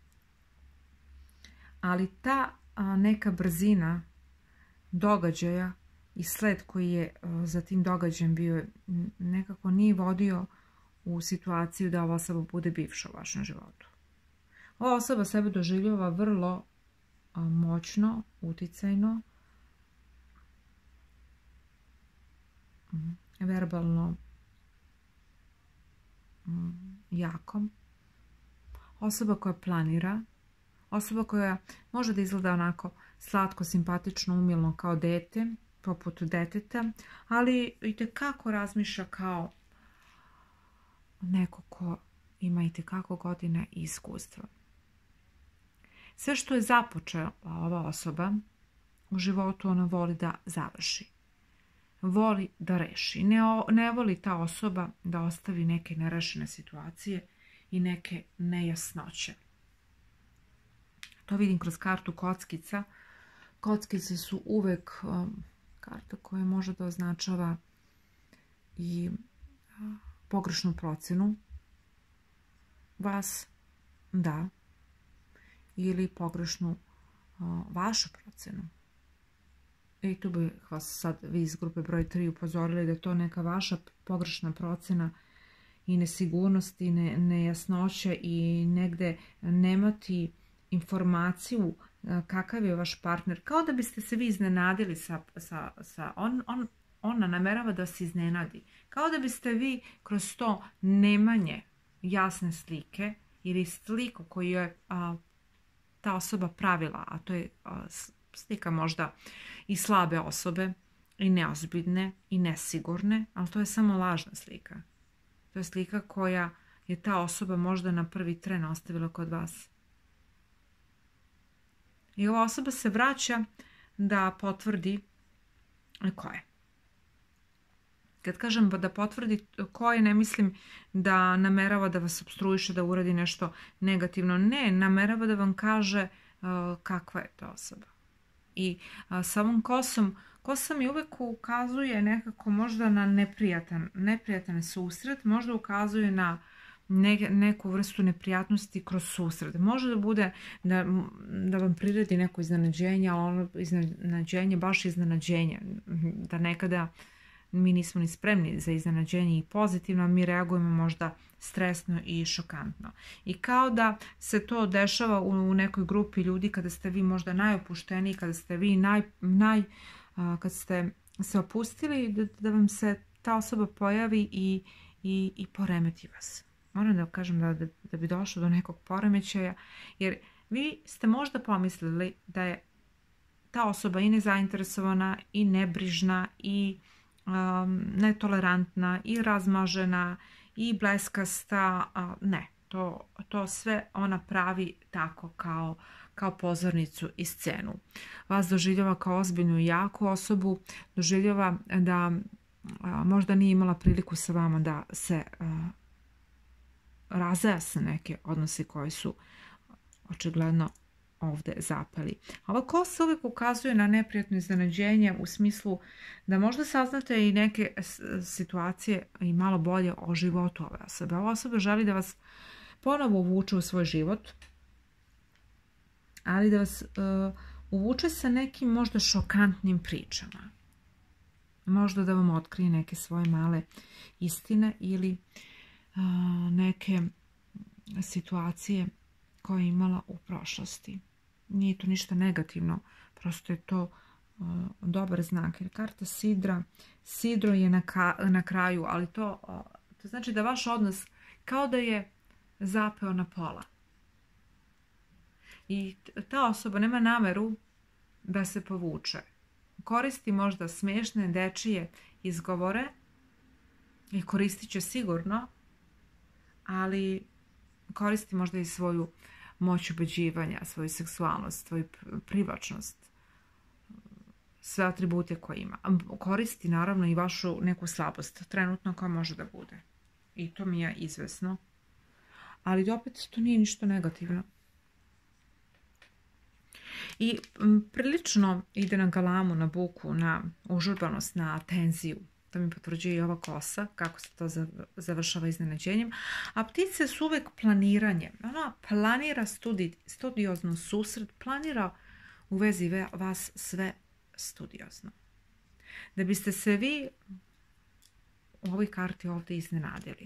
A: Ali ta neka brzina događaja i sled koji je za tim događajem bio nekako nije vodio u situaciju da ova osoba bude bivša u vašem životu. Ova osoba sebe doživljava vrlo moćno, uticajno, verbalno jakom. Osoba koja planira, osoba koja može da izgleda onako slatko, simpatično, umilno kao dete, poput deteta, ali itekako razmišlja kao neko ko ima itekako godina i iskustva. Sve što je započela ova osoba u životu, ona voli da završi. Voli da reši. Ne voli ta osoba da ostavi neke nerešene situacije i neke nejasnoće. To vidim kroz kartu kockica. Kockice su uvek karta koja može da označava i pogrešnu procenu vas, da, ili pogrešnu vašu procenu. I tu bih vas sad vi iz grupe broj 3 upozorili da je to neka vaša pogrešna procena i nesigurnost i nejasnoća i negde nemati informaciju kakav je vaš partner. Kao da biste se vi iznenadili ona namerava da se iznenadi. Kao da biste vi kroz to nemanje jasne slike ili sliku koju je ta osoba pravila, a to je slika možda i slabe osobe, i neozbiljne, i nesigurne, ali to je samo lažna slika. To je slika koja je ta osoba možda na prvi tren ostavila kod vas. I ova osoba se vraća da potvrdi ko je. Kad kažem da potvrdi ko je, ne mislim da namerava da vas opstruiše, da uradi nešto negativno. Ne, namerava da vam kaže kakva je ta osoba. I sa ovom kosa mi uvek ukazuje nekako možda na neprijatan susret, možda ukazuje na neku vrstu neprijatnosti kroz susret. Može da bude da vam priredi neko iznenađenje, ali ono iznenađenje, baš iznenađenje, da nekada mi nismo ni spremni za iznenađenje i pozitivno, mi reagujemo možda stresno i šokantno. I kao da se to dešava u nekoj grupi ljudi kada ste vi možda najopušteniji, kada ste vi kad ste se opustili, da vam se ta osoba pojavi i poremeti vas. Moram da kažem da bi došlo do nekog poremećaja, jer vi ste možda pomislili da je ta osoba i nezainteresovana, i nebrižna, i netolerantna, i razmažena, i bleskasta. Ne, to sve ona pravi tako kao pozornicu i scenu. Vas doživljava kao ozbiljnu i jaku osobu, doživljava da možda nije imala priliku sa vama da se razjasne neke odnosi koji su očigledno ovdje zapeli. Ova kosa uvijek ukazuje na neprijatno iznenađenje u smislu da možda saznate i neke situacije i malo bolje o životu ove osobe. Ova osoba želi da vas ponovo uvuče u svoj život, ali da vas uvuče sa nekim možda šokantnim pričama. Možda da vam otkrije neke svoje male istine ili neke situacije koje je imala u prošlosti. Nije to ništa negativno, prosto je to dobar znak. Jer karta sidra, sidro je na kraju, ali to znači da vaš odnos kao da je zapeo na pola. I ta osoba nema nameru da se povuče. Koristi možda smiješne dečije izgovore i koristit će sigurno, ali koristi možda i svoju moć ubeđivanja, svoju seksualnost, svoju privlačnost, sve atribute koje ima. Koristi naravno i vašu neku slabost, trenutno koja može da bude. I to mi je izvesno. Ali opet to nije ništa negativno. I prilično ide na galamu, na buku, na užurbanost, na tenziju. To mi potvrđuje i ova kosa, kako se to završava iznenađenjem. A ptice su uvijek planiranje. Ona planira studiozno susret, planira u vezi vas sve studiozno. Da biste se vi u ovoj karti ovdje iznenadili.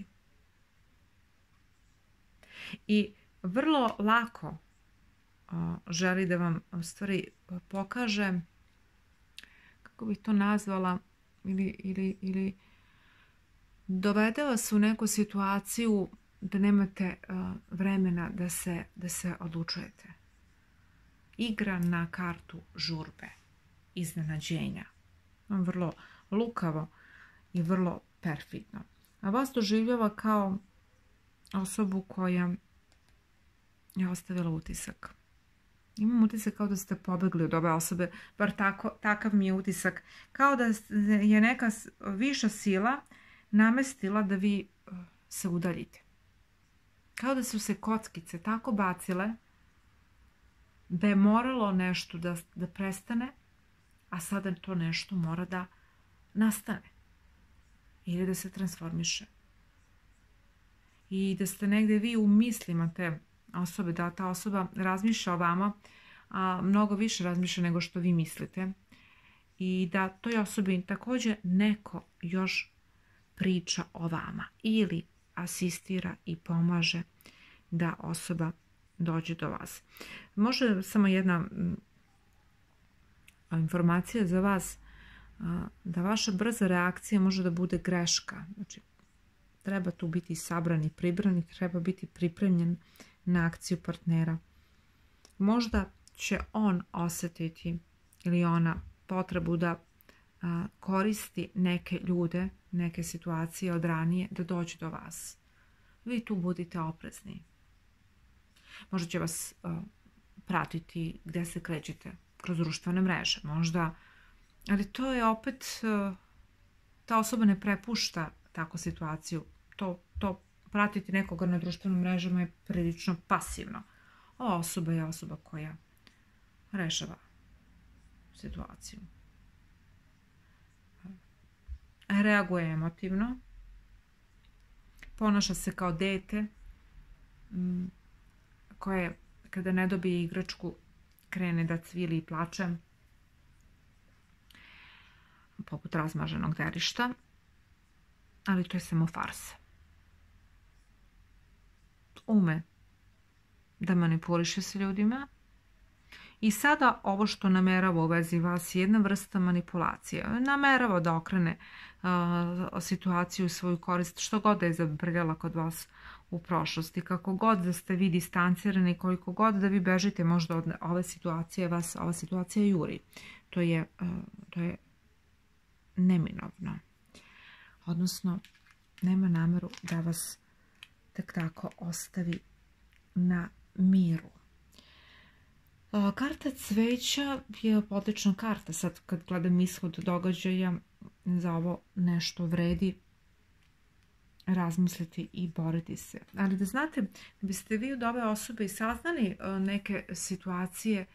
A: I vrlo lako želi da vam u stvari pokaže, kako bih to nazvala, ili dovede vas u neku situaciju da nemate vremena da se odlučujete. Igra na kartu žurbe, iznenađenja. Vrlo lukavo i vrlo perfidno. A vas doživljava kao osobu koja je ostavila utisak. Imam utisak kao da ste pobegli od ove osobe, bar takav mi je utisak. Kao da je neka viša sila namestila da vi se udaljite. Kao da su se kockice tako bacile da je moralo nešto da prestane, a sada to nešto mora da nastane. Ili da se transformiše. I da ste negdje vi u mislima te osobe, da ta osoba razmišlja o vama, a mnogo više razmišlja nego što vi mislite. I da toj osobi također neko još priča o vama ili asistira i pomaže da osoba dođe do vas. Može samo jedna informacija za vas, da vaša brza reakcija može da bude greška. Znači, treba tu biti sabran i pribran i treba biti pripremljen na akciju partnera. Možda će on osjetiti ili ona potrebu da koristi neke ljude, neke situacije od ranije da dođe do vas. Vi tu budite oprezni. Možda će vas pratiti gdje se krećete, kroz društvene mreže, možda, ali to je opet, ta osoba ne prepušta takvu situaciju. To pratiti nekoga na društvenim mrežama je prilično pasivno. Ova osoba je osoba koja rešava situaciju. Reaguje emotivno, ponaša se kao dete koje kada ne dobije igračku krene da cvili i plače, poput razmaženog derišta, ali to je samo farsa. Ume da manipuliše se ljudima i sada ovo što namerava u vezi vas je jedna vrsta manipulacije. Namerava da okrene situaciju u svoju korist, što god da je zabrljala kod vas u prošlosti, kako god da ste vi distancirani, koliko god da vi bežite možda od ove situacije, vas ova situacija juri. To je neminovno. Odnosno, nema nameru da vas tek tako ostavi na miru. Karta cveća je odlična karta. Sad kad gledam ishod događaja, za ovo nešto vredi razmisliti i boriti se. Ali da znate, da biste vi od ove osobe i saznali neke situacije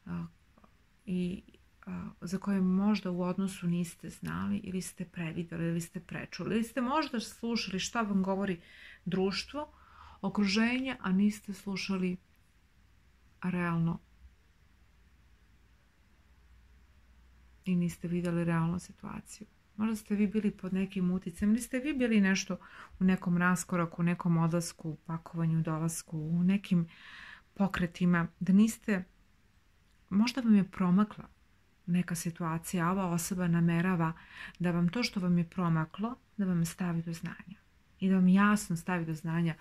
A: za koje možda u odnosu niste znali ili ste previdjeli ili ste prečuli ili ste možda slušali šta vam govori društvo, okruženje, a niste slušali realno i niste vidjeli realnu situaciju. Možda ste vi bili pod nekim uticajem ili ste vi bili nešto u nekom raskoraku, u nekom odlasku, u pakovanju, dolasku, u nekim pokretima, da niste, možda vam je promakla neka situacija, a ova osoba namerava da vam to što vam je promaklo, da vam stavi do znanja. I da vam jasno stavi do znanja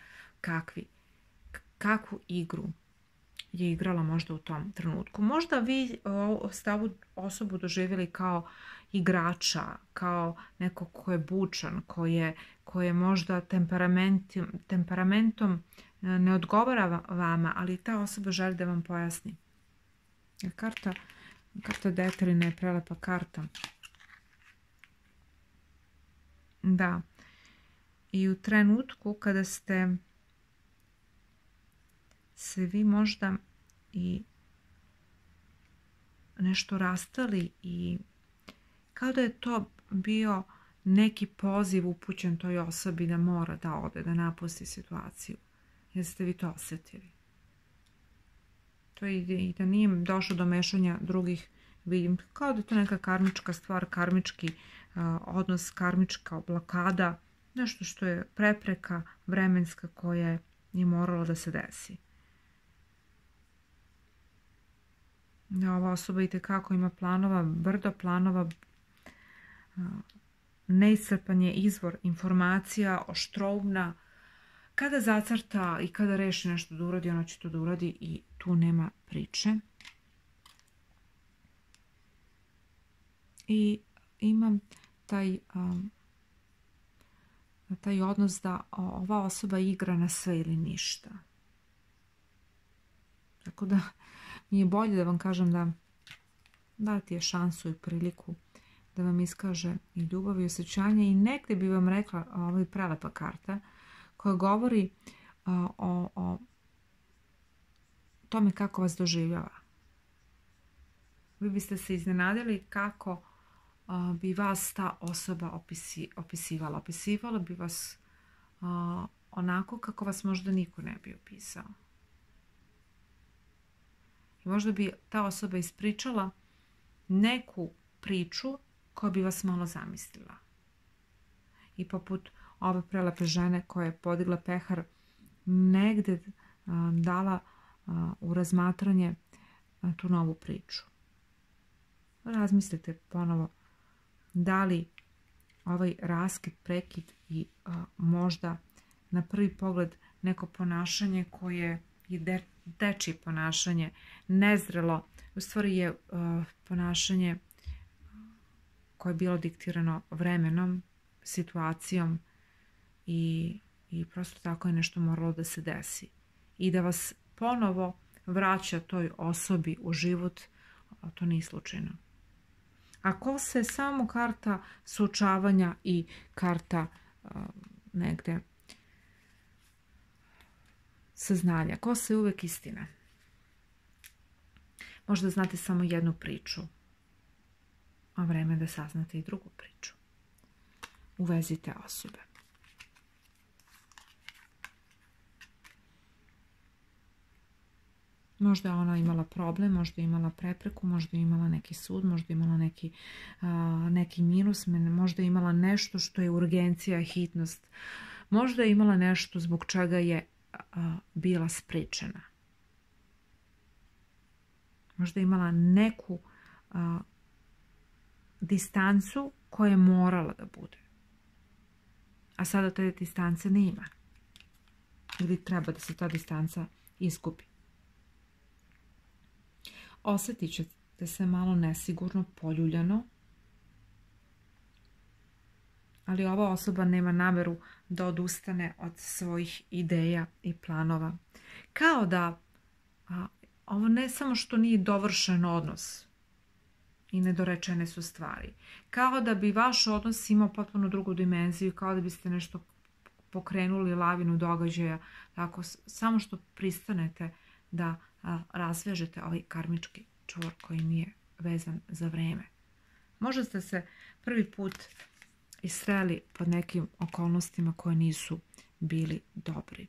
A: kakvu igru je igrala možda u tom trenutku. Možda vi ste ovu osobu doživjeli kao igrača, kao neko ko je bučan, ko je možda temperamentom ne odgovara vama, ali ta osoba želi da vam pojasni. Karta Deterina je prelepa karta. Da. I u trenutku kada ste se vi možda i nešto rastali i kao da je to bio neki poziv upućen toj osobi da mora da ode, da napusti situaciju. Jeste vi to osjetili? To i da nije došlo do mešanja drugih, vidim kao da je to neka karmička stvar, karmički odnos, karmička blokada, nešto što je prepreka vremenska koja je moralo da se desi. Ova osoba itekako ima planova, brdo planova, neiscrpan je izvor informacija, oštroumna. Kada zacrta i kada reši nešto da uradi, ona će to da uradi i tu nema priče. I imam taj odnos da ova osoba igra na sve ili ništa. Tako da mi je bolje da vam kažem da dati je šansu i priliku da vam iskaže i ljubav i osjećanje i negdje bi vam rekla, ovo je prelepa karta koja govori o tome kako vas doživljava. Vi biste se iznenadili kako bi vas ta osoba opisivala. Opisivala bi vas onako kako vas možda niko ne bi opisao. I možda bi ta osoba ispričala neku priču koja bi vas malo zamislila. I poput ove prelepe žene koja je podigla pehar, negdje dala u razmatranje tu novu priču. Razmislite ponovo da li ovaj raskid, prekid i možda na prvi pogled neko ponašanje koje je dečije ponašanje, nezrelo, u stvari je ponašanje koje je bilo diktirano vremenom, situacijom i prosto tako je nešto moralo da se desi. I da vas ponovo vraća toj osobi u život, to nije slučajno. Ako se samo karta suočavanja i karta negde saznanja, ko se uvek istina. Možda znate samo jednu priču, a vreme da saznate i drugu priču. Uvezite osobe. Možda je ona imala problem, možda je imala prepreku, možda je imala neki sud, možda je imala neki minus, možda je imala nešto što je urgencija, hitnost. Možda je imala nešto zbog čega je bila sprečena. Možda je imala neku distancu koja je morala da bude. A sada te distance nema. Ili treba da se ta distanca izgubi. Osjetit ćete se malo nesigurno, poljuljano, ali ova osoba nema nameru da odustane od svojih ideja i planova. Kao da ovo ne samo što nije dovršen odnos i nedorečene su stvari. Kao da bi vaš odnos imao potpuno drugu dimenziju, kao da biste nešto pokrenuli lavinu događaja, tako samo što pristanete da razvežete ovaj karmički čvor koji mi je vezan za vreme. Možda ste se prvi put i sreli pod nekim okolnostima koje nisu bili dobri.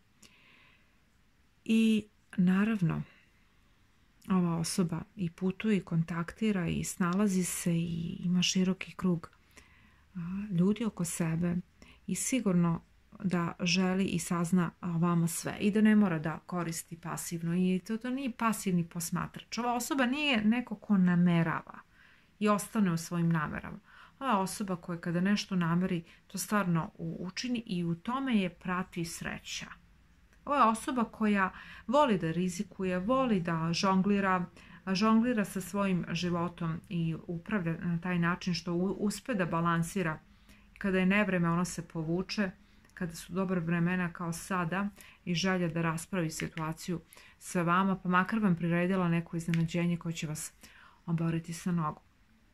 A: I naravno, ova osoba i putuje i kontaktira i snalazi se i ima široki krug ljudi oko sebe i sigurno da želi i sazna o vama sve i da ne mora da koristi pasivno. I to nije pasivni posmatrač. Ova osoba nije neko ko namerava i ostane u svojim namerama. Ova osoba koja kada nešto nameri, to stvarno učini i u tome je prati sreća. Ova je osoba koja voli da rizikuje, voli da žonglira sa svojim životom i upravlja na taj način što uspe da balansira. Kada je nevreme, ono se povuče. Kada su dobra vremena kao sada i želja da raspravi situaciju sa vama, pa makar vam priredila neko iznenađenje koje će vas oboriti sa nogu.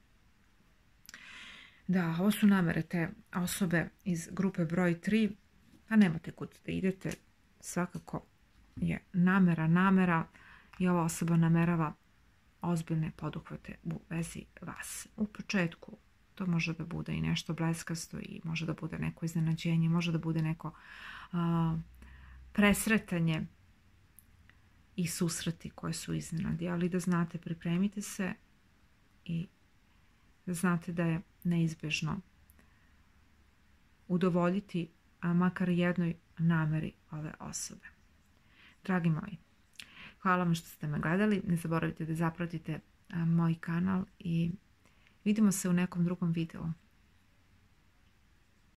A: Da, ovo su namere te osobe iz grupe broj 3, a nemate kud da idete, svakako je namera i ova osoba namerava ozbiljne poduhvate u vezi vas. U početku to može da bude i nešto bleskasto i može da bude neko iznenađenje, može da bude neko presretanje i susreti koje su iznenadi, ali da znate, pripremite se i da znate da je neizbežno udovoljiti makar jednoj nameri ove osobe. Dragi moji, hvala vam što ste me gledali. Ne zaboravite da zapratite moj kanal i vidimo se u nekom drugom videu.